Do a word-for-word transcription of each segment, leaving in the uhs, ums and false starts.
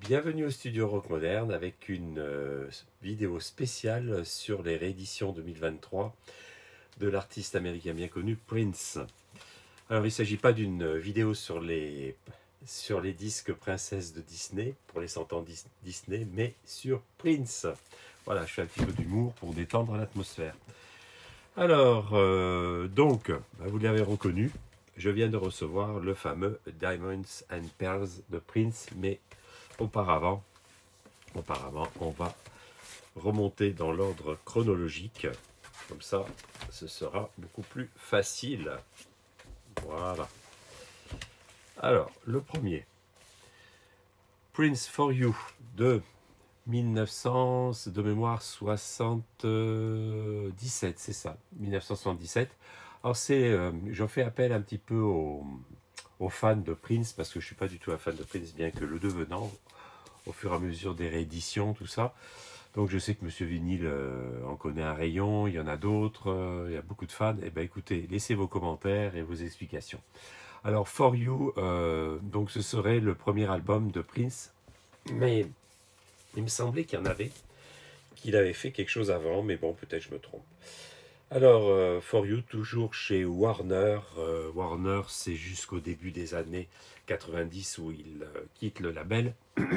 Bienvenue au Studio Rock Moderne avec une euh, vidéo spéciale sur les rééditions deux mille vingt-trois de l'artiste américain bien connu Prince. Alors il ne s'agit pas d'une vidéo sur les, sur les disques princesses de Disney, pour les cent ans Dis- Disney, mais sur Prince. Voilà, je fais un petit peu d'humour pour détendre l'atmosphère. Alors, euh, donc, bah, vous l'avez reconnu, je viens de recevoir le fameux Diamonds and Pearls de Prince, mais auparavant, auparavant, on va remonter dans l'ordre chronologique. Comme ça, ce sera beaucoup plus facile. Voilà. Alors, le premier. Prince for You de mille neuf cents, de mémoire soixante-dix-sept, c'est ça, mille neuf cent soixante-dix-sept. Alors, c'est, euh, j'en fais appel un petit peu aux, aux fans de Prince, parce que je ne suis pas du tout un fan de Prince, bien que le devenant, au fur et à mesure des rééditions, tout ça. Donc je sais que Monsieur Vinyle euh, en connaît un rayon, il y en a d'autres, euh, il y a beaucoup de fans. Eh bien écoutez, laissez vos commentaires et vos explications. Alors For You, euh, donc ce serait le premier album de Prince, mais il me semblait qu'il y en avait, qu'il avait fait quelque chose avant, mais bon, peut-être je me trompe. Alors, euh, For You, toujours chez Warner. Euh, Warner, c'est jusqu'au début des années quatre-vingt-dix où il euh, quitte le label.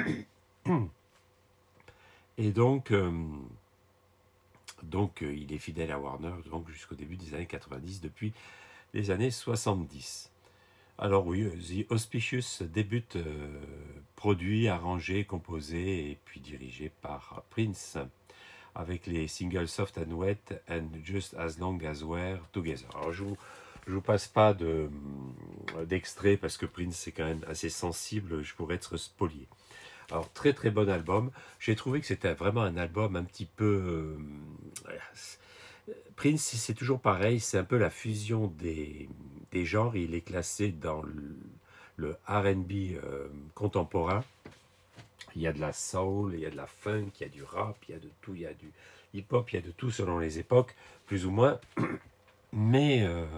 Et donc, euh, donc euh, il est fidèle à Warner donc jusqu'au début des années quatre-vingt-dix, depuis les années soixante-dix. Alors oui, The Auspicious débute euh, produit, arrangé, composé et puis dirigé par Prince, avec les singles Soft and Wet and Just As Long As We're Together. Alors je vous, je vous passe pas de, d'extrait parce que Prince c'est quand même assez sensible, je pourrais être spolié. Alors, très très bon album. J'ai trouvé que c'était vraiment un album un petit peu... Euh, Prince, c'est toujours pareil, c'est un peu la fusion des, des genres. Il est classé dans le, le R and B euh, contemporain. Il y a de la soul, il y a de la funk, il y a du rap, il y a de tout, il y a du hip-hop, il y a de tout selon les époques, plus ou moins. Mais... Euh,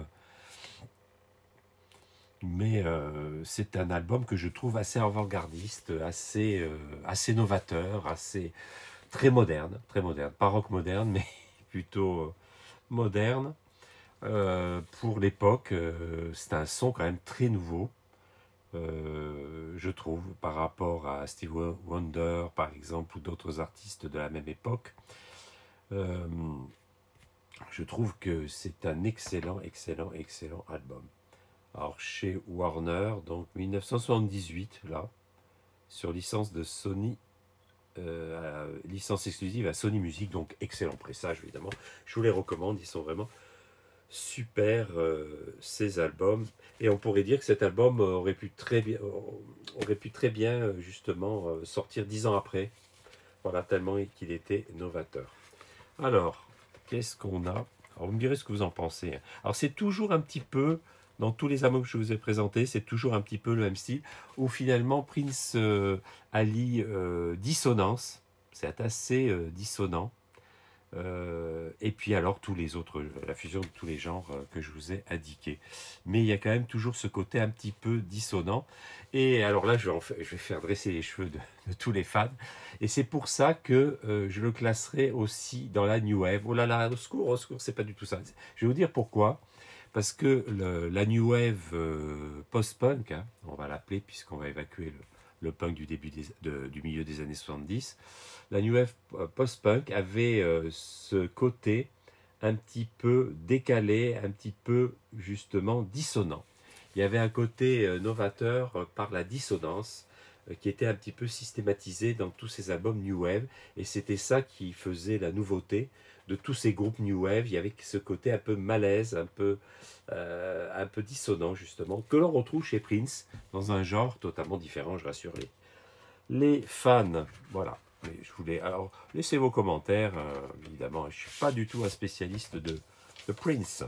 Mais euh, c'est un album que je trouve assez avant-gardiste, assez, euh, assez novateur, assez très moderne, très moderne, pas rock moderne, mais plutôt euh, moderne. Euh, pour l'époque, euh, c'est un son quand même très nouveau, euh, je trouve, par rapport à Stevie Wonder, par exemple, ou d'autres artistes de la même époque. Euh, je trouve que c'est un excellent, excellent, excellent album. Alors chez Warner, donc mille neuf cent soixante-dix-huit, là, sur licence de Sony, euh, licence exclusive à Sony Music, donc excellent pressage évidemment. Je vous les recommande, ils sont vraiment super euh, ces albums. Et on pourrait dire que cet album aurait pu très bien, aurait pu très bien justement sortir dix ans après. Voilà, tellement qu'il était novateur. Alors, qu'est-ce qu'on a? Alors, vous me direz ce que vous en pensez. Alors, c'est toujours un petit peu, dans tous les albums que je vous ai présentés, c'est toujours un petit peu le même style, où finalement Prince euh, allie euh, dissonance, c'est assez euh, dissonant, euh, et puis alors tous les autres, la fusion de tous les genres euh, que je vous ai indiqués. Mais il y a quand même toujours ce côté un petit peu dissonant. Et alors là, je vais, en fa- je vais faire dresser les cheveux de, de tous les fans. Et c'est pour ça que euh, je le classerai aussi dans la New Wave. Oh là là, au secours, au secours, c'est pas du tout ça. Je vais vous dire pourquoi. Parce que le- la New Wave euh, post-punk, hein, on va l'appeler puisqu'on va évacuer le, le punk du début des- de- du milieu des années soixante-dix, la New Wave post-punk avait euh, ce côté un petit peu décalé, un petit peu justement dissonant. Il y avait un côté euh, novateur euh, par la dissonance euh, qui était un petit peu systématisé dans tous ces albums New Wave, et c'était ça qui faisait la nouveauté de tous ces groupes New Wave. Il y avait ce côté un peu malaise, un peu, euh, un peu dissonant justement, que l'on retrouve chez Prince dans un genre totalement différent, je rassure les, les fans. Voilà. Mais je voulais. Alors, laissez vos commentaires. euh, évidemment, je ne suis pas du tout un spécialiste de, de Prince.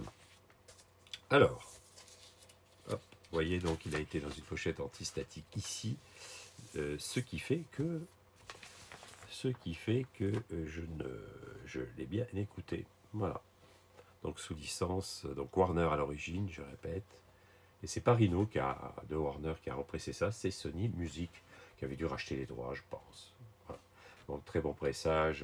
Alors, hop, vous voyez, donc il a été dans une pochette antistatique ici, euh, ce qui fait que, ce qui fait que euh, je ne, je l'ai bien écouté. Voilà. Donc sous licence, donc Warner à l'origine, je répète. Et c'est pas Rhino qui a, de Warner qui a repressé ça, c'est Sony Music qui avait dû racheter les droits, je pense. Voilà. Donc très bon pressage.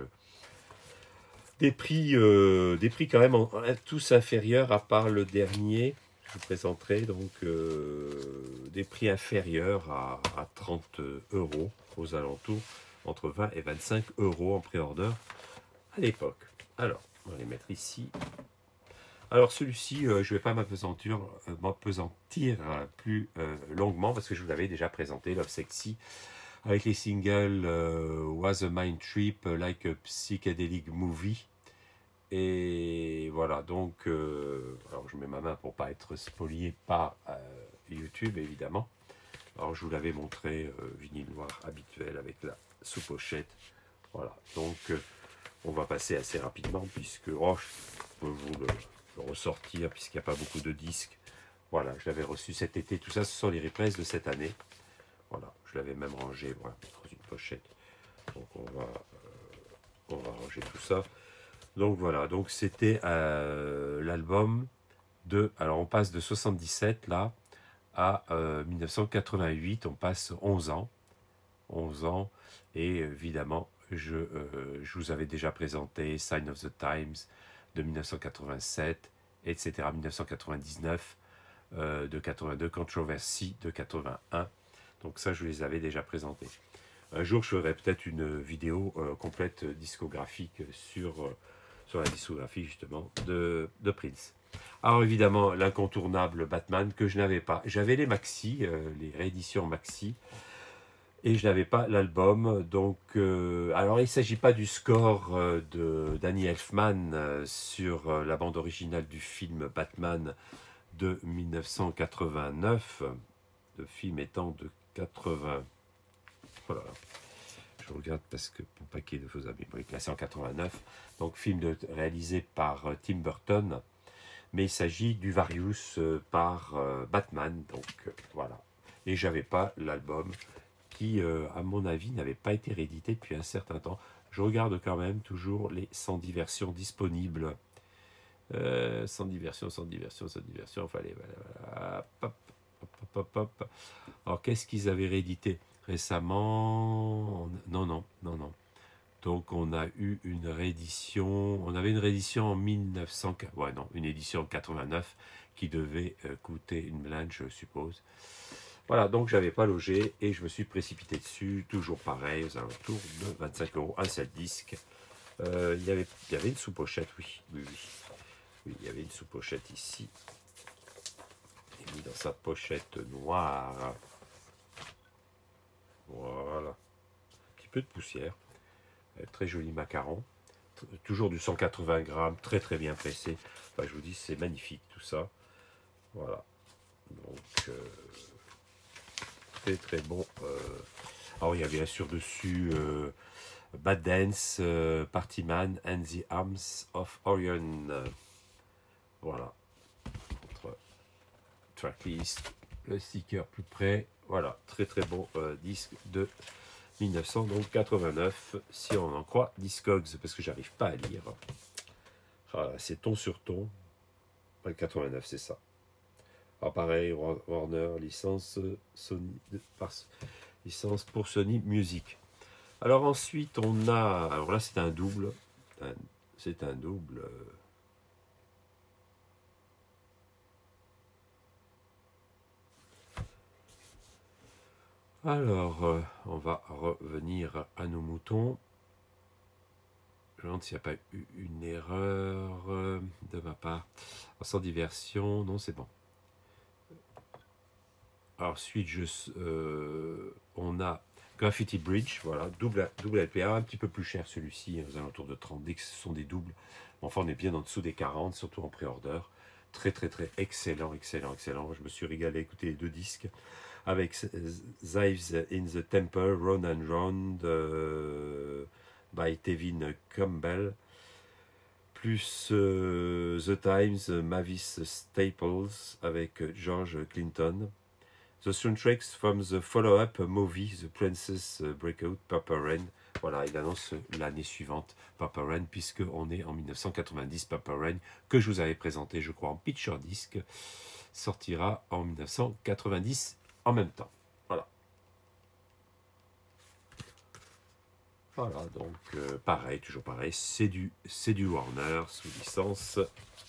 Des prix, euh, des prix quand même en, tous inférieurs, à part le dernier, je vous présenterai, donc euh, des prix inférieurs à, à trente euros aux alentours, entre vingt et vingt-cinq euros en pré-order à l'époque. Alors, on va les mettre ici. Alors celui-ci, euh, je ne vais pas m'apesantir euh, m'apesantir euh, plus euh, longuement, parce que je vous l'avais déjà présenté, Love Sexy, avec les singles euh, Was a Mind Trip, Like a Psychedelic Movie. Et voilà, donc, euh, alors je mets ma main pour pas être spolié par euh, YouTube, évidemment. Alors je vous l'avais montré, euh, vinyle noir habituel avec la sous-pochette. Voilà, donc euh, on va passer assez rapidement, puisque oh, je peux vous le, le ressortir, puisqu'il n'y a pas beaucoup de disques. Voilà, je l'avais reçu cet été, tout ça, ce sont les reprises de cette année. Voilà, je l'avais même rangé, voilà, dans une pochette. Donc on va, euh, on va ranger tout ça. Donc voilà, donc c'était euh, l'album de... Alors on passe de soixante-dix-sept là à euh, mille neuf cent quatre-vingt-huit, on passe onze ans. onze ans, et évidemment, je, euh, je vous avais déjà présenté Sign of the Times de mille neuf cent quatre-vingt-sept, et cetera, mille neuf cent quatre-vingt-dix-neuf, euh, de quatre-vingt-deux, Controversy de quatre-vingt-un. Donc ça, je les avais déjà présentés. Un jour, je ferai peut-être une vidéo euh, complète discographique sur... Euh, sur la discographie justement de, de Prince. Alors évidemment l'incontournable Batman que je n'avais pas. J'avais les maxi, euh, les rééditions maxi, et je n'avais pas l'album. Donc, euh, alors il ne s'agit pas du score euh, de Danny Elfman euh, sur euh, la bande originale du film Batman de mille neuf cent quatre-vingt-neuf, le film étant de quatre-vingts. Voilà. Je regarde parce que pour pas qu'il y ait de faux amis, il est classé en quatre-vingt-neuf, donc film de, réalisé par euh, Tim Burton, mais il s'agit du Various euh, par euh, Batman, donc euh, voilà. Et j'avais pas l'album qui, euh, à mon avis, n'avait pas été réédité depuis un certain temps. Je regarde quand même toujours les cent dix versions disponibles. Euh, cent dix versions, cent dix versions, cent dix versions, enfin, allez, voilà, hop, hop, hop, hop, hop. Alors, qu'est-ce qu'ils avaient réédité récemment? Non, non, non, non. Donc on a eu une réédition, on avait une réédition en mille neuf cents, ouais non, une édition en quatre-vingt-neuf qui devait euh, coûter une blinde, je suppose. Voilà, donc j'avais pas logé et je me suis précipité dessus, toujours pareil, aux alentours de vingt-cinq euros, un seul disque. Euh, il y avait, il y avait une sous-pochette, oui, oui, oui, oui, il y avait une sous-pochette ici, et mis dans sa pochette noire. Voilà, un petit peu de poussière. Très joli macaron, toujours du cent quatre-vingts grammes, très très bien pressé. Enfin, je vous dis, c'est magnifique tout ça. Voilà, donc euh, très très bon. Euh, alors il y avait bien sûr dessus euh, Bad Dance, euh, Partyman and the Arms of Orion. Euh, voilà, entre tracklist, le sticker plus près. Voilà, très très bon euh, disque de mille neuf cent quatre-vingt-neuf, si on en croit Discogs, parce que j'arrive pas à lire. Ah, c'est ton sur ton. Le quatre-vingt-neuf, c'est ça. Alors pareil, Warner, licence Sony, par, licence pour Sony Music. Alors ensuite, on a, alors là c'est un double, c'est un double. Alors, euh, on va revenir à nos moutons. Je me demande s'il n'y a pas eu une erreur euh, de ma part. Alors, sans diversion, non, c'est bon. Alors, ensuite, je, euh, on a Graffiti Bridge, voilà, double, double L P A, un petit peu plus cher celui-ci, aux alentours de trente, dès que ce sont des doubles. Enfin, on est bien en dessous des quarante, surtout en pré-order. Très, très, très excellent, excellent, excellent. Je me suis régalé à écouter les deux disques. Avec Zives in the Temple, Run and Round euh, by Tevin Campbell, plus euh, The Times, Mavis Staples avec George Clinton. The soundtracks from the follow-up movie The Princess Breakout, Purple Rain. Voilà, il annonce l'année suivante Purple Rain, puisqu'on est en mille neuf cent quatre-vingt-dix. Purple Rain, que je vous avais présenté, je crois, en picture disc, sortira en mille neuf cent quatre-vingt-dix en même temps. Voilà. Voilà, donc euh, pareil, toujours pareil, c'est du, c'est du Warner sous licence,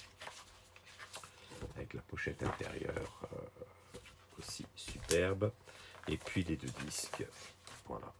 avec la pochette intérieure euh, aussi superbe, et puis les deux disques, voilà.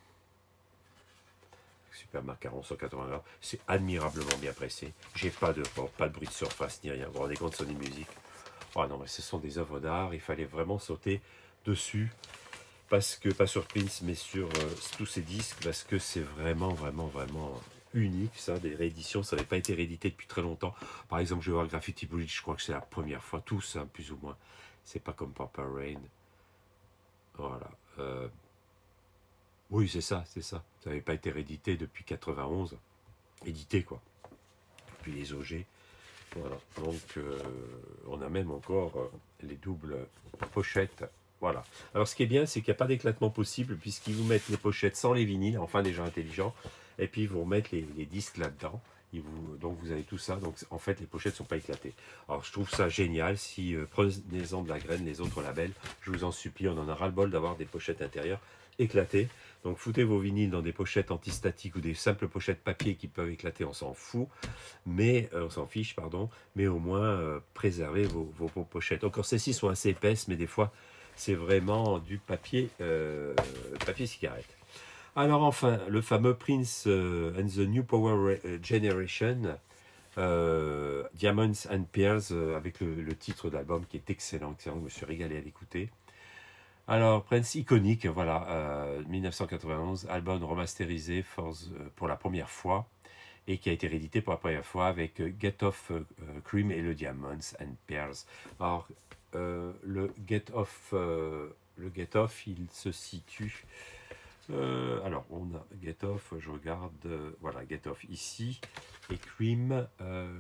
Super macaron cent quatre-vingts grammes, c'est admirablement bien pressé, j'ai pas de port, pas de bruit de surface ni rien, vous vous rendez compte, Sony Music. Oh non, mais ce sont des œuvres d'art, il fallait vraiment sauter dessus, parce que, pas sur Prince, mais sur euh, tous ces disques, parce que c'est vraiment, vraiment, vraiment unique, ça, des rééditions, ça n'avait pas été réédité depuis très longtemps. Par exemple, je vais voir Graffiti Bridge, je crois que c'est la première fois, tous, hein, plus ou moins. C'est pas comme Purple Rain. Voilà. Euh, oui, c'est ça, c'est ça. Ça n'avait pas été réédité depuis quatre-vingt-onze. Édité, quoi. Puis les O G. Voilà. Donc, euh, on a même encore euh, les doubles pochettes. Voilà. Alors, ce qui est bien, c'est qu'il n'y a pas d'éclatement possible, puisqu'ils vous mettent les pochettes sans les vinyles, enfin déjà intelligents, et puis ils vous remettent les, les disques là-dedans. Vous, donc, vous avez tout ça. Donc, en fait, les pochettes ne sont pas éclatées. Alors, je trouve ça génial. Si euh, prenez-en de la graine, les autres labels, je vous en supplie, on en a ras-le-bol d'avoir des pochettes intérieures éclatées. Donc, foutez vos vinyles dans des pochettes antistatiques ou des simples pochettes papier qui peuvent éclater, on s'en fout. Mais, euh, on s'en fiche, pardon. Mais au moins, euh, préservez vos, vos, vos pochettes. Encore, celles-ci sont assez épaisses, mais des fois, c'est vraiment du papier, euh, papier cigarette. Alors enfin, le fameux Prince euh, and the New Power Generation, euh, Diamonds and Pearls, euh, avec le, le titre d'album qui est excellent, excellent, je me suis régalé à l'écouter. Alors, Prince iconique, voilà, euh, mille neuf cent quatre-vingt-onze, album remasterisé for the, pour la première fois, et qui a été réédité pour la première fois avec Get Off euh, Cream et le Diamonds and Pearls. Alors, euh, le Get Off, euh, le Get Off, il se situe... Euh, alors, on a Get Off, je regarde, euh, voilà, Get Off ici, et Cream, euh,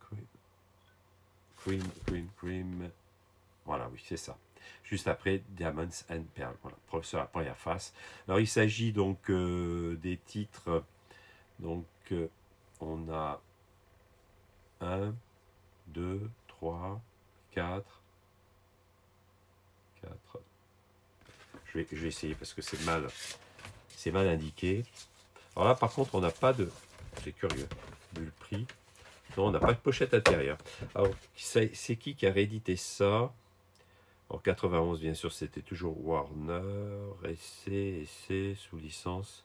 Cream, Cream, Cream, voilà, oui, c'est ça. Juste après Diamonds and Pearls, voilà, sur la première face. Alors, il s'agit donc euh, des titres, donc, euh, on a un, deux, trois, quatre, quatre, je vais, je vais essayer parce que c'est mal, c'est mal indiqué. Alors là, par contre, on n'a pas de... C'est curieux. Vu le prix. Non, on n'a pas de pochette intérieure. Alors, c'est qui qui a réédité ça? En quatre-vingt-onze, bien sûr, c'était toujours Warner. Essai, essai, sous licence.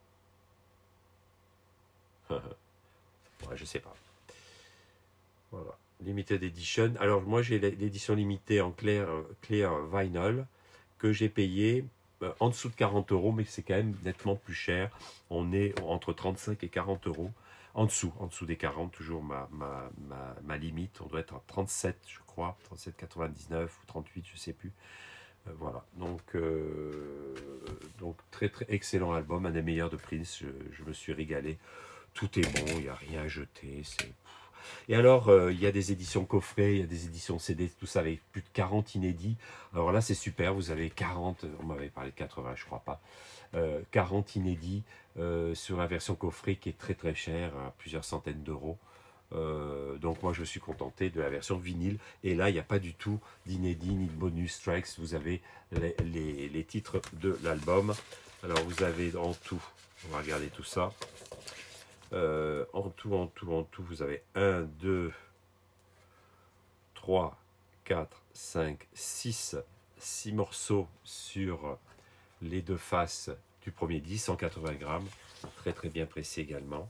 Ouais, je sais pas. Voilà. Limited Edition. Alors, moi, j'ai l'édition limitée en clear, clear vinyl que j'ai payé en dessous de quarante euros, mais c'est quand même nettement plus cher. On est entre trente-cinq et quarante euros. En dessous, en dessous des quarante, toujours ma, ma, ma, ma limite. On doit être à trente-sept, je crois, trente-sept quatre-vingt-dix-neuf ou trente-huit, je ne sais plus. Euh, voilà, donc, euh, donc très très excellent album, un des meilleurs de Prince. Je, je me suis régalé. Tout est bon, il n'y a rien à jeter. C'est... Et alors, euh, il y a des éditions coffrets, il y a des éditions C D, tout ça avec plus de quarante inédits. Alors là, c'est super, vous avez quarante, on m'avait parlé de quatre-vingts, je crois pas, euh, quarante inédits euh, sur la version coffret qui est très très chère, à plusieurs centaines d'euros. Euh, donc moi, je suis contenté de la version vinyle. Et là, il n'y a pas du tout d'inédit ni de bonus tracks. Vous avez les, les, les titres de l'album. Alors, vous avez en tout, on va regarder tout ça. Euh, en tout, en tout, en tout, vous avez un, deux, trois, quatre, cinq, six, six morceaux sur les deux faces du premier disque, cent quatre-vingts grammes, très très bien pressé également.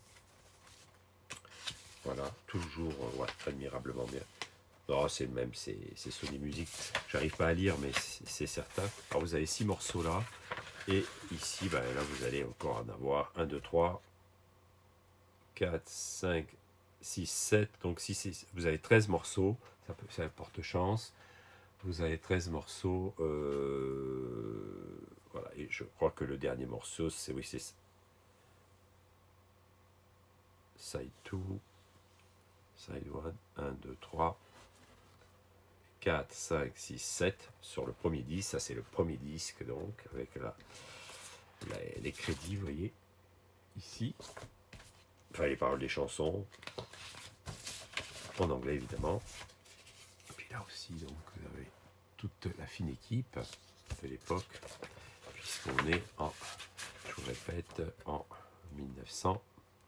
Voilà, toujours, ouais, admirablement bien. Non, c'est le même, c'est Sony Music. J'arrive pas à lire, mais c'est certain. Alors vous avez six morceaux là, et ici, ben, là vous allez encore en avoir un, deux, trois, quatre, cinq, six, sept, donc six, six, vous avez treize morceaux, ça, peut, ça porte chance, vous avez treize morceaux, euh, voilà, et je crois que le dernier morceau, c'est, oui, c'est Side deux, Side un, un, deux, trois, quatre, cinq, six, sept, sur le premier disque, ça c'est le premier disque, donc, avec la, la, les crédits, vous voyez, ici, enfin les paroles des chansons, en anglais évidemment. Et puis là aussi, donc, vous avez toute la fine équipe de l'époque, puisqu'on est en, je vous répète, en mille neuf cents,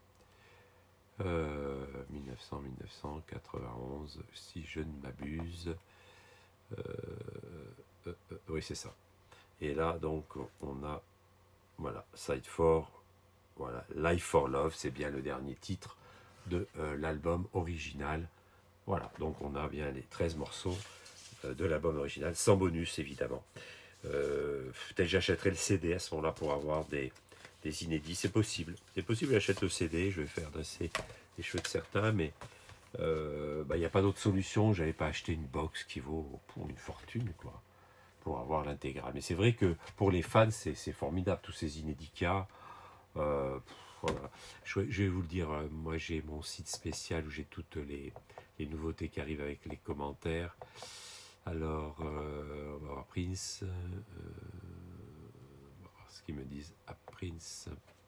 euh, mille neuf cents, mille neuf cent quatre-vingt-onze, si je ne m'abuse. Euh, euh, euh, oui, c'est ça. Et là, donc, on a, voilà, Side four, voilà, Life for Love, c'est bien le dernier titre de euh, l'album original. Voilà, donc on a bien les treize morceaux euh, de l'album original, sans bonus évidemment. Euh, Peut-être j'achèterai le C D à ce moment-là pour avoir des, des inédits, c'est possible. C'est possible, j'achète le C D, je vais faire dresser les cheveux de certains, mais il euh, n'y bah, a pas d'autre solution. J'avais pas acheté une box qui vaut pour une fortune, quoi, pour avoir l'intégrale. Mais c'est vrai que pour les fans, c'est formidable, tous ces inédits qu'il y a. Euh, voilà. je, je vais vous le dire, euh, moi j'ai mon site spécial où j'ai toutes les, les nouveautés qui arrivent avec les commentaires. Alors, euh, on va voir Prince. Euh, on va voir ce qu'ils me disent à Prince.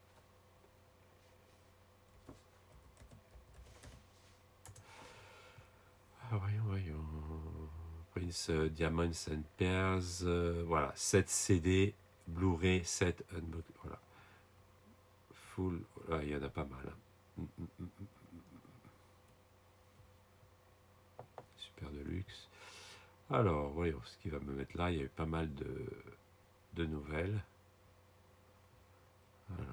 Ah, voyons, voyons. Prince euh, Diamonds and Pearls. Euh, voilà, sept C D, Blu-ray, sept unbox. Voilà. Full. Voilà, il y en a pas mal. Hein. Mm, mm, mm, mm. Super de luxe. Alors, voyons ce qu'il va me mettre là. Il y a eu pas mal de, de nouvelles. Voilà.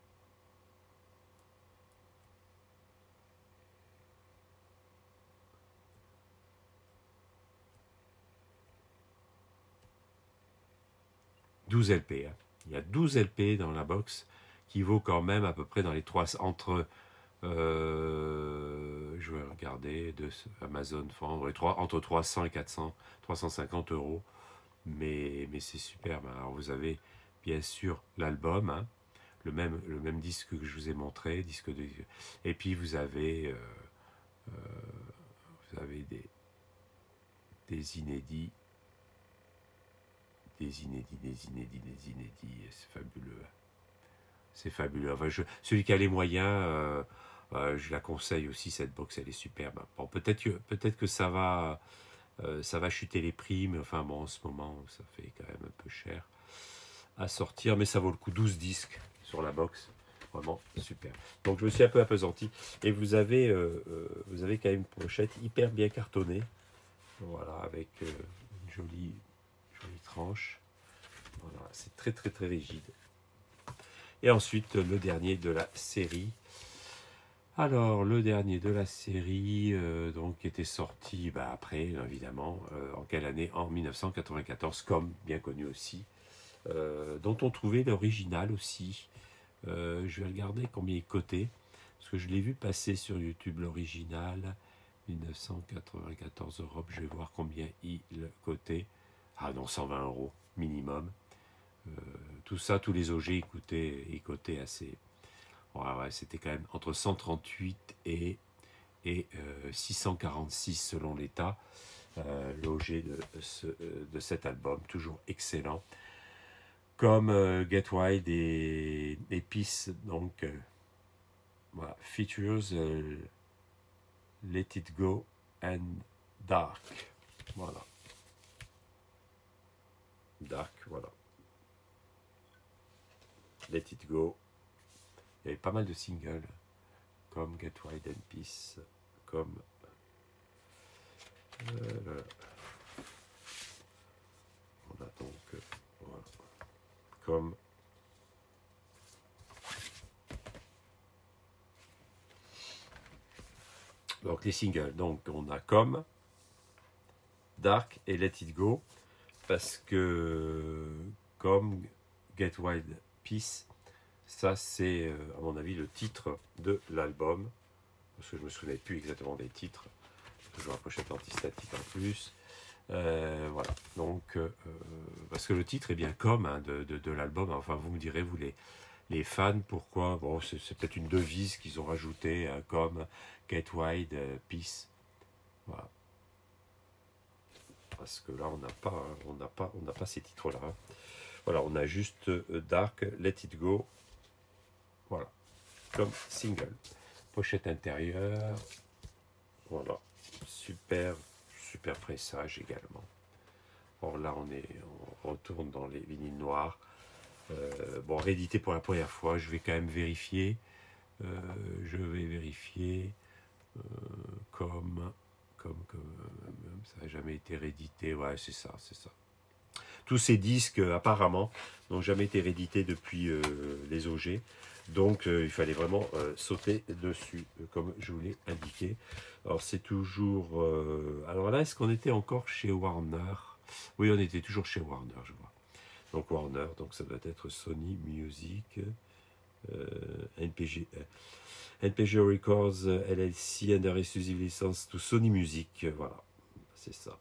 douze L P. Hein. Il y a douze L P dans la box qui vaut quand même à peu près dans les trois entre euh, je vais regarder de Amazon vendre entre trois cents et quatre cents, trois cent cinquante euros. Mais, mais c'est superbe. Alors vous avez bien sûr l'album, hein, le même le même disque que je vous ai montré, disque de, et puis vous avez euh, euh, vous avez des des inédits. Des inédits, des inédits, des inédits, c'est fabuleux. C'est fabuleux. Enfin, je, celui qui a les moyens, euh, euh, je la conseille aussi, cette box, elle est superbe. Bon, peut-être que, peut-être que ça va, euh, ça va chuter les prix, mais enfin bon, en ce moment, ça fait quand même un peu cher à sortir, mais ça vaut le coup. douze disques sur la box. Vraiment super. Donc je me suis un peu appesanti. Et vous avez, euh, euh, vous avez quand même une pochette hyper bien cartonnée. Voilà, avec euh, une jolie... jolie tranche. Voilà, c'est très très très rigide. Et ensuite le dernier de la série. Alors le dernier de la série, euh, donc qui était sorti bah, après évidemment, euh, en quelle année? En mille neuf cent quatre-vingt-quatorze, comme bien connu aussi, euh, dont on trouvait l'original aussi. Euh, je vais regarder combien il cotait, parce que je l'ai vu passer sur YouTube l'original. mille neuf cent quatre-vingt-quatorze Europe, je vais voir combien il cotait. Ah non, cent vingt euros minimum. Euh, tout ça, tous les O G, ils coûtaient, ils coûtaient assez. Ouais, ouais, c'était quand même entre cent trente-huit et, et euh, six cent quarante-six selon l'état. Euh, L'O G de, ce, de cet album, toujours excellent. Comme euh, Get Wild et, et Peace, donc euh, voilà, features euh, Let It Go and Dark. Voilà. Dark, voilà. Let It Go. Il y avait pas mal de singles, comme Get Wild and Peace, comme... Euh, on a donc... Euh, voilà. Comme... Donc les singles, donc on a comme Dark et Let It Go, parce que comme Get Wild Peace, ça c'est euh, à mon avis le titre de l'album, parce que je me souvenais plus exactement des titres, toujours la pochette antistatique en plus. Euh, voilà, donc euh, parce que le titre est bien comme hein, de, de, de l'album, enfin vous me direz vous les, les fans pourquoi, bon c'est peut-être une devise qu'ils ont rajoutée hein, comme Get Wild euh, Peace, voilà. Parce que là on n'a pas, on n'a pas, on n'a pas ces titres là. Hein. Voilà, on a juste euh, Dark, Let It Go, voilà, comme single. Pochette intérieure, voilà, super, super pressage également. Or là on est, on retourne dans les vinyles noirs. Euh, bon, réédité pour la première fois, je vais quand même vérifier. Euh, je vais vérifier euh, comme, comme, comme euh, ça n'a jamais été réédité. Ouais, c'est ça, c'est ça. Tous ces disques, euh, apparemment, n'ont jamais été réédités depuis euh, les O G. Donc, euh, il fallait vraiment euh, sauter dessus, euh, comme je vous l'ai indiqué. Alors, c'est toujours... euh, alors là, est-ce qu'on était encore chez Warner? Oui, on était toujours chez Warner, je vois. Donc, Warner, donc ça doit être Sony Music, euh, N P G, euh, N P G Records, L L C, under exclusive license to Sony Music. Voilà, c'est ça.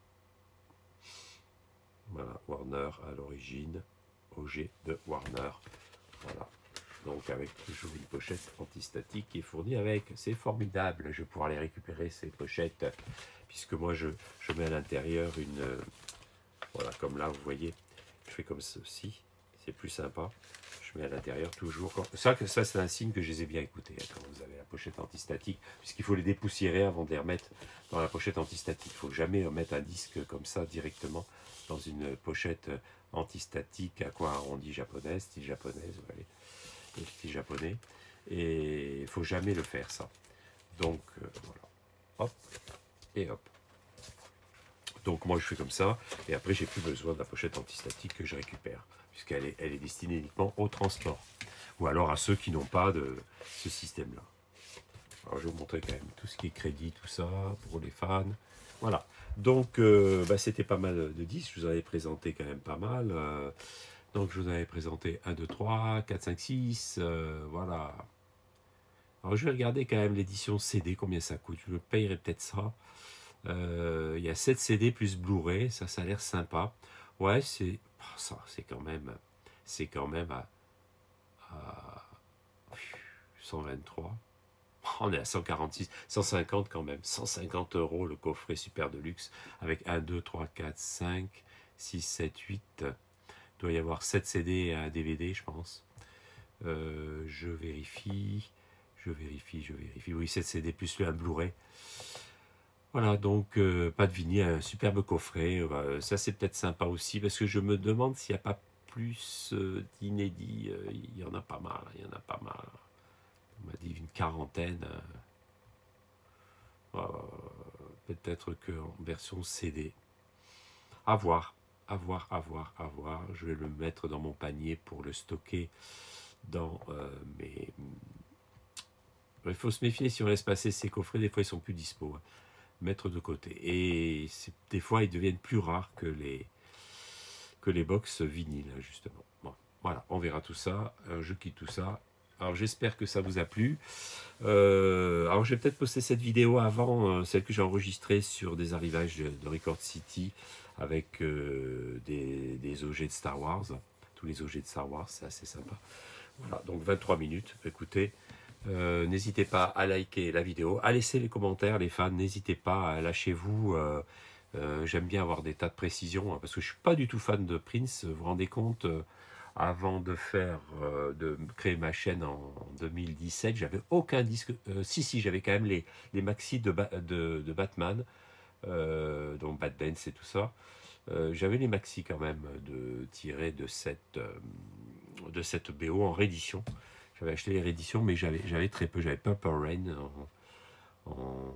Voilà, Warner à l'origine, O G de Warner. Voilà. Donc avec toujours une pochette antistatique qui est fournie avec. C'est formidable. Je vais pouvoir les récupérer, ces pochettes, puisque moi je, je mets à l'intérieur une... Euh, voilà, comme là, vous voyez, je fais comme ceci. C'est plus sympa. Je mets à l'intérieur toujours. Quand, ça, ça c'est un signe que je les ai bien écoutés, hein, quand vous avez la pochette antistatique, puisqu'il faut les dépoussiérer avant de les remettre dans la pochette antistatique. Il ne faut jamais remettre un disque comme ça directement dans une pochette antistatique à coin arrondi japonaise, style japonaise, vous voyez, le style japonais. Et il ne faut jamais le faire, ça. Donc, euh, voilà. Hop, et hop. Donc, moi, je fais comme ça. Et après, j'ai plus besoin de la pochette antistatique que je récupère, puisqu'elle est, elle est destinée uniquement au transport. Ou alors à ceux qui n'ont pas de ce système-là. Alors, je vais vous montrer quand même tout ce qui est crédit, tout ça, pour les fans. Voilà. Donc, euh, bah, c'était pas mal de disques. Je vous avais présenté quand même pas mal. Euh, donc, je vous avais présenté un, deux, trois, quatre, cinq, six. Euh, voilà. Alors, je vais regarder quand même l'édition C D, combien ça coûte. Je me payerai peut-être ça. Euh, il y a sept C D plus Blu-ray. Ça, ça a l'air sympa. Ouais, c'est... Oh, ça, c'est quand même... C'est quand même à... à cent vingt-trois. On est à cent quarante-six, cent cinquante quand même, cent cinquante euros le coffret super de luxe avec un, deux, trois, quatre, cinq, six, sept, huit. Il doit y avoir sept C D et un D V D, je pense. Euh, je vérifie, je vérifie, je vérifie. Oui, sept C D plus un Blu-ray. Voilà, donc euh, pas de vinyle, un superbe coffret. Euh, ça, c'est peut-être sympa aussi parce que je me demande s'il n'y a pas plus euh, d'inédits. Euh, il y en a pas mal, il y en a pas mal. On m'a dit une quarantaine. Euh, Peut-être qu'en version C D. À voir, à voir, à voir, à voir. Je vais le mettre dans mon panier pour le stocker dans euh, mes... Il faut se méfier si on laisse passer ces coffrets. Des fois, ils sont plus dispo. Hein. Mettre de côté. Et des fois, ils deviennent plus rares que les, que les box vinyles, justement. Bon, voilà, on verra tout ça. Je quitte tout ça. Alors j'espère que ça vous a plu. Euh, alors je vais peut-être poster cette vidéo avant euh, celle que j'ai enregistrée sur des arrivages de, de Record City avec euh, des, des O G de Star Wars. Tous les O G de Star Wars, c'est assez sympa. Voilà, donc vingt-trois minutes. Écoutez, euh, n'hésitez pas à liker la vidéo, à laisser les commentaires, les fans. N'hésitez pas à lâcher-vous. Euh, euh, J'aime bien avoir des tas de précisions hein, parce que je ne suis pas du tout fan de Prince. Vous vous rendez compte euh, avant de faire, euh, de créer ma chaîne en, en deux mille dix-sept, j'avais aucun disque. Euh, si, si, j'avais quand même les, les maxi de, de, de Batman, euh, donc Bad Dance et tout ça. Euh, j'avais les maxi quand même de tirés de cette, euh, de cette B O en réédition. J'avais acheté les rééditions, mais j'avais très peu. J'avais Purple Rain en, en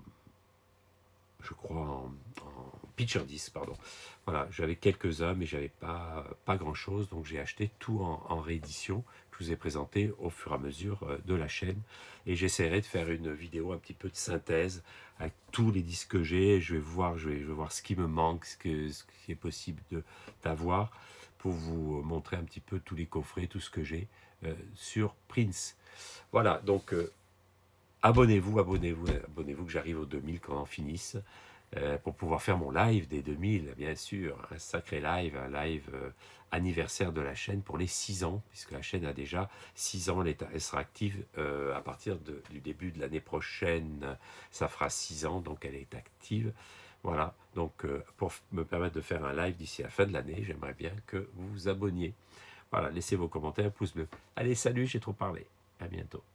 je crois, en, en Picture disc, pardon. Voilà, j'avais quelques-uns, mais j'avais pas, pas grand-chose, donc j'ai acheté tout en, en réédition. Je vous ai présenté au fur et à mesure de la chaîne, et j'essaierai de faire une vidéo un petit peu de synthèse avec tous les disques que j'ai. Je vais voir, je vais, je vais voir ce qui me manque, ce, que, ce qui est possible d'avoir, pour vous montrer un petit peu tous les coffrets, tout ce que j'ai euh, sur Prince. Voilà, donc... Euh, Abonnez-vous, abonnez-vous, abonnez-vous que j'arrive aux deux mille quand on finisse, euh, pour pouvoir faire mon live des deux mille, bien sûr, un sacré live, un live euh, anniversaire de la chaîne pour les six ans, puisque la chaîne a déjà six ans, elle, est, elle sera active euh, à partir de, du début de l'année prochaine, ça fera six ans, donc elle est active. Voilà, donc euh, pour me permettre de faire un live d'ici la fin de l'année, j'aimerais bien que vous vous abonniez. Voilà, laissez vos commentaires, pouce bleu. Allez, salut, j'ai trop parlé, à bientôt.